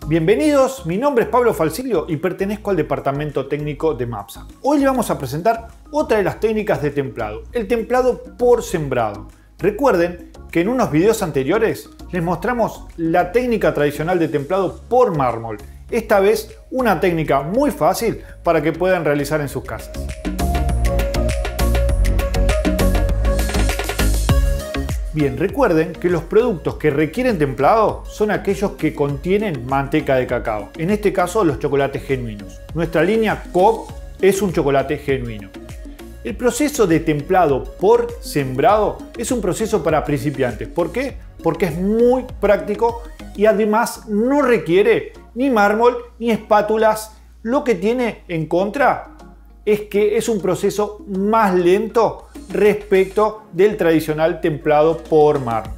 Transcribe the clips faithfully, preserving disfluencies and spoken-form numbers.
Bienvenidos, mi nombre es Pablo Falsilio y pertenezco al departamento técnico de Mapsa. Hoy les vamos a presentar otra de las técnicas de templado, el templado por sembrado. Recuerden que en unos videos anteriores les mostramos la técnica tradicional de templado por mármol. Esta vez una técnica muy fácil para que puedan realizar en sus casas. Bien, recuerden que los productos que requieren templado son aquellos que contienen manteca de cacao. En este caso, los chocolates genuinos. Nuestra línea Cobb es un chocolate genuino. El proceso de templado por sembrado es un proceso para principiantes. ¿Por qué? Porque es muy práctico y además no requiere ni mármol ni espátulas. Lo que tiene en contra es que es un proceso más lento respecto del tradicional templado por mármol.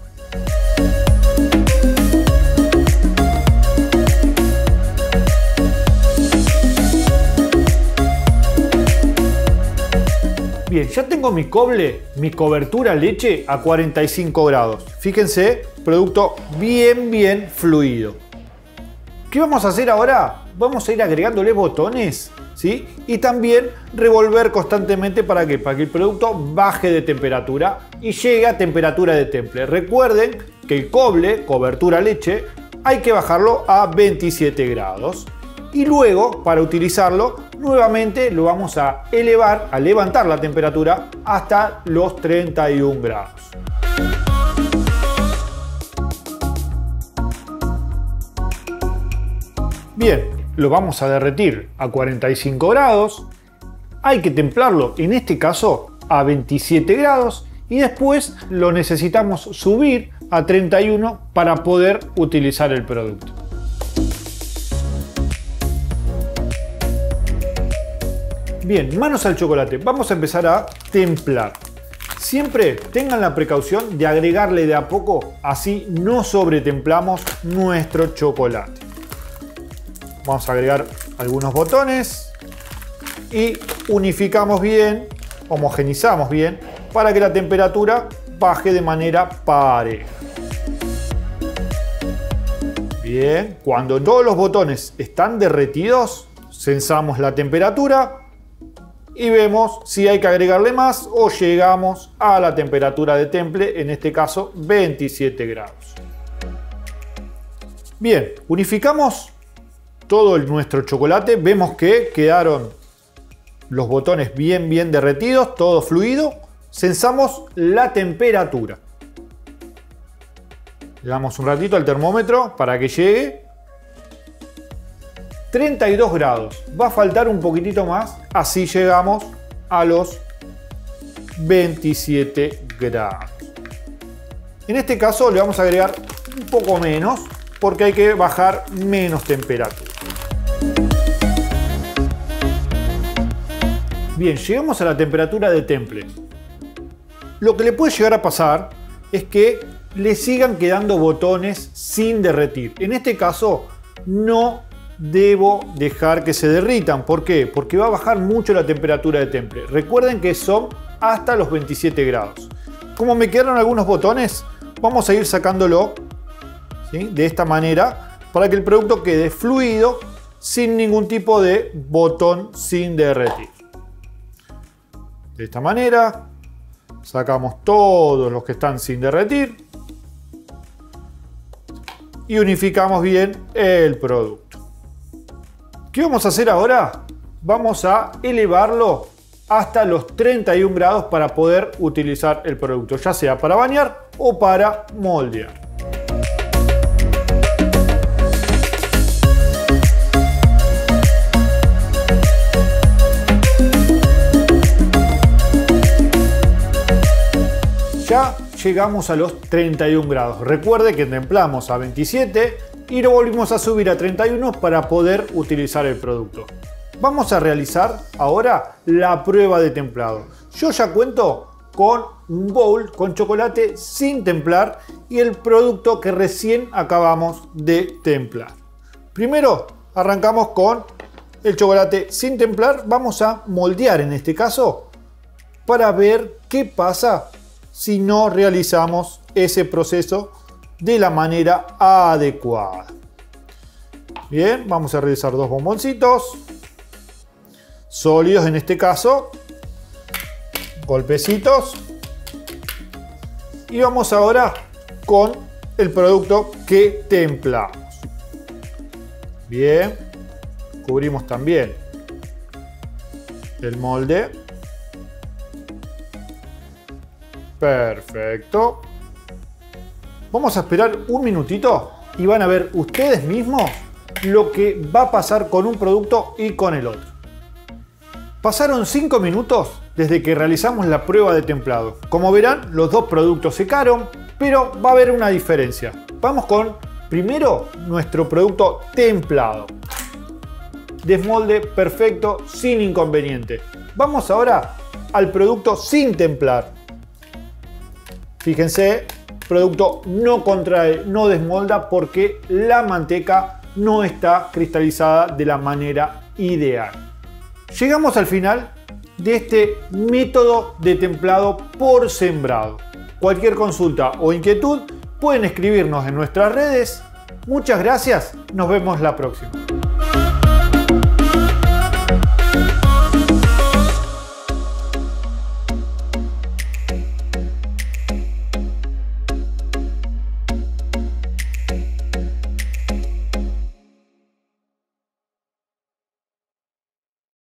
Bien, ya tengo mi coble, mi cobertura leche a cuarenta y cinco grados. Fíjense, producto bien, bien fluido. ¿Qué vamos a hacer ahora? Vamos a ir agregándole botones, ¿sí? Y también revolver constantemente para que, para que el producto baje de temperatura y llegue a temperatura de temple. Recuerden que el coble, cobertura leche, hay que bajarlo a veintisiete grados. Y luego, para utilizarlo, nuevamente lo vamos a elevar, a levantar la temperatura hasta los treinta y un grados. Bien, lo vamos a derretir a cuarenta y cinco grados. Hay que templarlo, en este caso, a veintisiete grados. Y después lo necesitamos subir a treinta y uno para poder utilizar el producto. Bien, manos al chocolate. Vamos a empezar a templar. Siempre tengan la precaución de agregarle de a poco, así no sobretemplamos nuestro chocolate. Vamos a agregar algunos botones y unificamos bien, homogenizamos bien, para que la temperatura baje de manera pareja. Bien, cuando todos los botones están derretidos, censamos la temperatura y vemos si hay que agregarle más o llegamos a la temperatura de temple, en este caso veintisiete grados. Bien, unificamos todo nuestro chocolate, vemos que quedaron los botones bien bien derretidos, todo fluido. Censamos la temperatura. Le damos un ratito al termómetro para que llegue. treinta y dos grados. Va a faltar un poquitito más, así llegamos a los veintisiete grados. En este caso le vamos a agregar un poco menos porque hay que bajar menos temperatura. Bien, llegamos a la temperatura de temple. Lo que le puede llegar a pasar es que le sigan quedando botones sin derretir. En este caso no debo dejar que se derritan. ¿Por qué? Porque va a bajar mucho la temperatura de temple. Recuerden que son hasta los veintisiete grados. Como me quedaron algunos botones, vamos a ir sacándolo, ¿sí?, de esta manera para que el producto quede fluido sin ningún tipo de botón sin derretir. De esta manera sacamos todos los que están sin derretir y unificamos bien el producto. ¿Qué vamos a hacer ahora? Vamos a elevarlo hasta los treinta y un grados para poder utilizar el producto, ya sea para bañar o para moldear. Ya llegamos a los treinta y un grados. Recuerde que templamos a veintisiete y lo volvimos a subir a treinta y uno para poder utilizar el producto. Vamos a realizar ahora la prueba de templado. Yo ya cuento con un bowl con chocolate sin templar y el producto que recién acabamos de templar. Primero arrancamos con el chocolate sin templar. Vamos a moldear en este caso para ver qué pasa si no realizamos ese proceso de la manera adecuada. Bien, vamos a realizar dos bomboncitos. Sólidos en este caso. Golpecitos. Y vamos ahora con el producto que templamos. Bien. Cubrimos también el molde. Perfecto. Vamos a esperar un minutito y van a ver ustedes mismos lo que va a pasar con un producto y con el otro. Pasaron cinco minutos desde que realizamos la prueba de templado. Como verán, los dos productos secaron, pero va a haber una diferencia. Vamos con primero nuestro producto templado. Desmolde perfecto, sin inconveniente. Vamos ahora al producto sin templar. Fíjense, producto no contrae, no desmolda porque la manteca no está cristalizada de la manera ideal. Llegamos al final de este método de templado por sembrado. Cualquier consulta o inquietud pueden escribirnos en nuestras redes. Muchas gracias, nos vemos la próxima.